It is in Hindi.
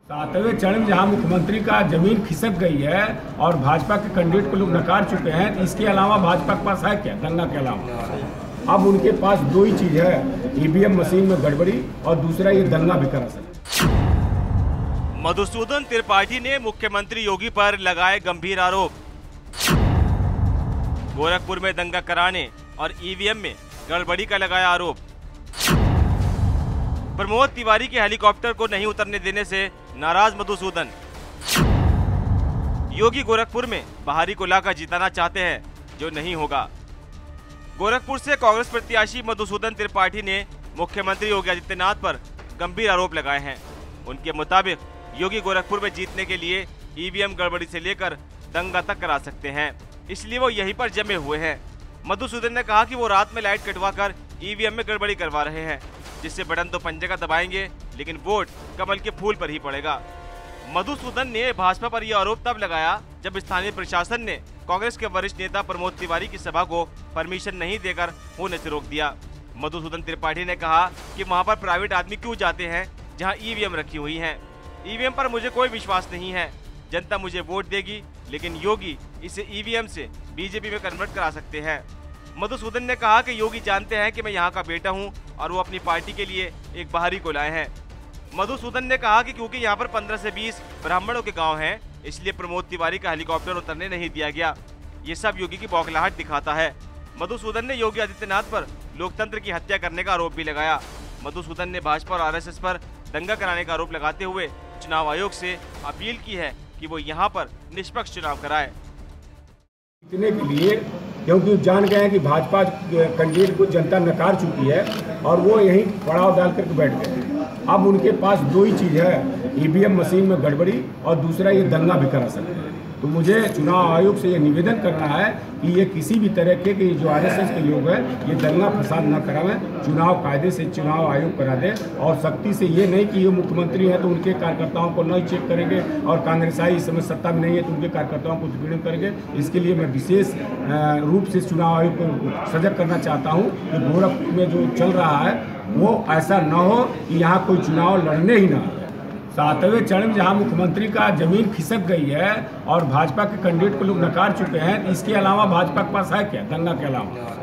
सातवें चरण में जहां मुख्यमंत्री का जमीन खिसक गई है और भाजपा के कैंडिडेट को लोग नकार चुके हैं, तो इसके अलावा भाजपा के पास है क्या दंगा के अलावा? अब उनके पास दो ही चीज है, ईवीएम मशीन में गड़बड़ी और दूसरा ये दंगा भी करा सकते। मधुसूदन त्रिपाठी ने मुख्यमंत्री योगी पर लगाए गंभीर आरोप। गोरखपुर में दंगा कराने और ईवीएम में गड़बड़ी का लगाया आरोप। प्रमोद तिवारी के हेलीकॉप्टर को नहीं उतरने देने से नाराज मधुसूदन। योगी गोरखपुर में बाहरी को लाकर जिताना चाहते हैं, जो नहीं होगा। गोरखपुर से कांग्रेस प्रत्याशी मधुसूदन त्रिपाठी ने मुख्यमंत्री योगी आदित्यनाथ पर गंभीर आरोप लगाए हैं। उनके मुताबिक योगी गोरखपुर में जीतने के लिए ईवीएम गड़बड़ी से लेकर दंगा तक करा सकते हैं, इसलिए वो यहीं पर जमे हुए हैं। मधुसूदन ने कहा कि वो रात में लाइट कटवाकर ईवीएम में गड़बड़ी करवा रहे हैं, जिससे बटन तो पंजे का दबाएंगे लेकिन वोट कमल के फूल पर ही पड़ेगा। मधुसूदन ने भाजपा पर यह आरोप तब लगाया जब स्थानीय प्रशासन ने कांग्रेस के वरिष्ठ नेता प्रमोद तिवारी की सभा को परमिशन नहीं देकर होने से रोक दिया। मधुसूदन त्रिपाठी ने कहा कि वहां पर प्राइवेट आदमी क्यों जाते हैं जहां ईवीएम रखी हुई है। ईवीएम पर मुझे कोई विश्वास नहीं है, जनता मुझे वोट देगी, लेकिन योगी इसे ईवीएम से बीजेपी में कन्वर्ट करा सकते हैं। मधुसूदन ने कहा कि योगी जानते हैं कि मैं यहाँ का बेटा हूँ और वो अपनी पार्टी के लिए एक बाहरी को लाए हैं। मधुसूदन ने कहा कि क्योंकि यहाँ पर 15 से 20 ब्राह्मणों के गांव हैं, इसलिए प्रमोद तिवारी का हेलीकॉप्टर उतरने नहीं दिया गया। ये सब योगी की बौखलाहट दिखाता है। मधुसूदन ने योगी आदित्यनाथ पर लोकतंत्र की हत्या करने का आरोप भी लगाया। मधुसूदन ने भाजपा और आरएसएस पर दंगा कराने का आरोप लगाते हुए चुनाव आयोग से अपील की है कि वो यहाँ पर निष्पक्ष चुनाव कराए। जीतने के लिए, क्योंकि जान गए हैं कि भाजपा कैंडिडेट को जनता नकार चुकी है और वो यहीं पड़ाव डाल करके बैठ गए। अब उनके पास दो ही चीज़ है, ईवीएम मशीन में गड़बड़ी और दूसरा ये दंगा भी करा सकते हैं। तो मुझे चुनाव आयोग से ये निवेदन करना है कि ये किसी भी तरह के जो आरएसएस के लोग हैं ये दंगा फसाद न करावें, चुनाव कायदे से चुनाव आयोग करा दे। और सख्ती से ये नहीं कि ये मुख्यमंत्री है तो उनके कार्यकर्ताओं को नहीं चेक करेंगे और कांग्रेसाई इस समय सत्ता में नहीं है तो उनके कार्यकर्ताओं को उत्पीड़न करेंगे। इसके लिए मैं विशेष रूप से चुनाव आयोग को सजग करना चाहता हूँ कि गोरखपुर में जो चल रहा है वो ऐसा न हो कि यहाँ कोई चुनाव लड़ने ही ना। सातवें चरण में जहां मुख्यमंत्री का जमीन खिसक गई है और भाजपा के कैंडिडेट को लोग नकार चुके हैं, इसके अलावा भाजपा के पास है क्या दंगा के अलावा?